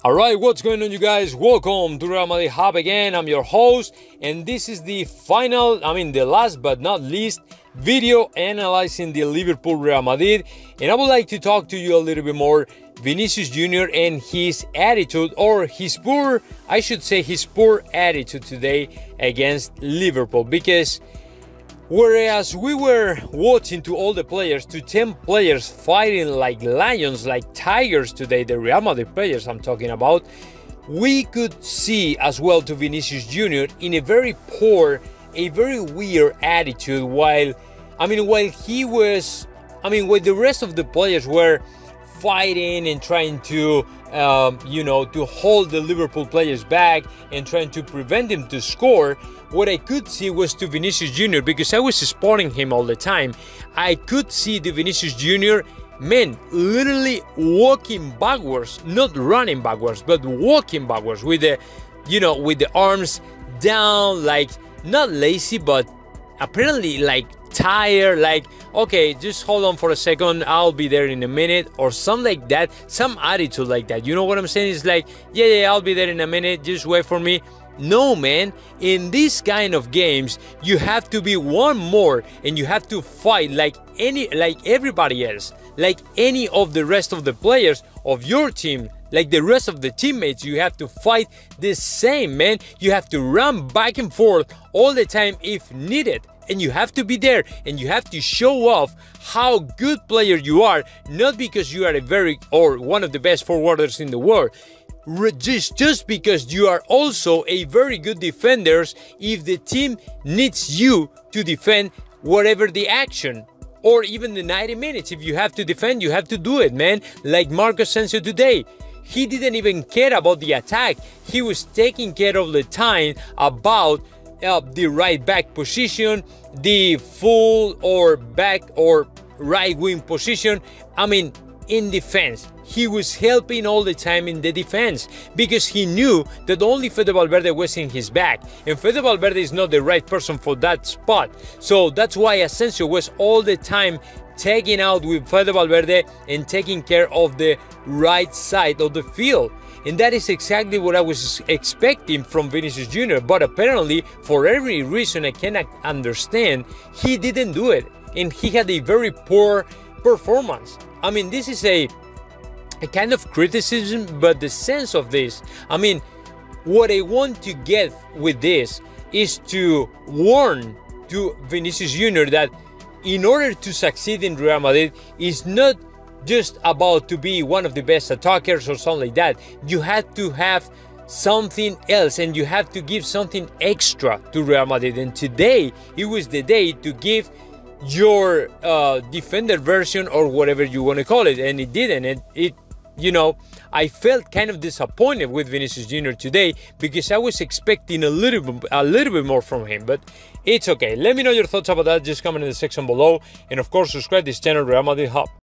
Alright, what's going on, you guys? Welcome to Real Madrid Hub again. I'm your host, and this is the final, the last but not least video analyzing the Liverpool Real Madrid. And I would like to talk to you a little bit more Vinicius Jr. and his attitude, or his poor attitude today against Liverpool. Because whereas we were watching to all the players, to 10 players fighting like lions, like tigers today, the Real Madrid players I'm talking about, we could see as well to Vinicius Jr. in a very poor, a very weird attitude while he was, while the rest of the players were fighting and trying to to hold the Liverpool players back and trying to prevent them to score. What I could see was to Vinicius Jr., because I was spotting him all the time. I could see the Vinicius Jr. literally walking backwards, not running backwards, but walking backwards with the, with the arms down, like not lazy, but apparently like tired, like, okay, just hold on for a second, I'll be there in a minute, or something like that, some attitude like that. You know what I'm saying? It's like, yeah, I'll be there in a minute, just wait for me. No, man, in these kind of games, you have to be one more, and you have to fight like everybody else, like any of the rest of the players of your team, like the rest of the teammates. You have to fight the same, man. You have to run back and forth all the time if needed. And you have to be there, and you have to show off how good player you are, not because you are one of the best forwarders in the world. Just because you are also a very good defender if the team needs you to defend whatever the action, or even the 90 minutes. If you have to defend, you have to do it, man. Like Marcos Asensio today. He didn't even care about the attack. He was taking care of the time about the right back position, the full or back or right wing position. In defense, he was helping all the time in the defense, because he knew that only Fede Valverde was in his back, and Fede Valverde is not the right person for that spot. So that's why Asensio was all the time tagging out with Fede Valverde and taking care of the right side of the field. And that is exactly what I was expecting from Vinicius Jr. But apparently, for every reason I cannot understand, he didn't do it, and he had a very poor performance. This is a kind of criticism, but the sense of this, what I want to get with this is to warn to Vinicius Jr. that in order to succeed in Real Madrid, it's not just about to be one of the best attackers or something like that. You have to have something else, and you have to give something extra to Real Madrid. And today, it was the day to give your defender version, or whatever you want to call it, and it didn't. I felt kind of disappointed with Vinicius Jr. today, because I was expecting a little bit more from him, but it's okay. Let me know your thoughts about that. Just comment in the section below, and of course, subscribe to this channel, Real Madrid Hub.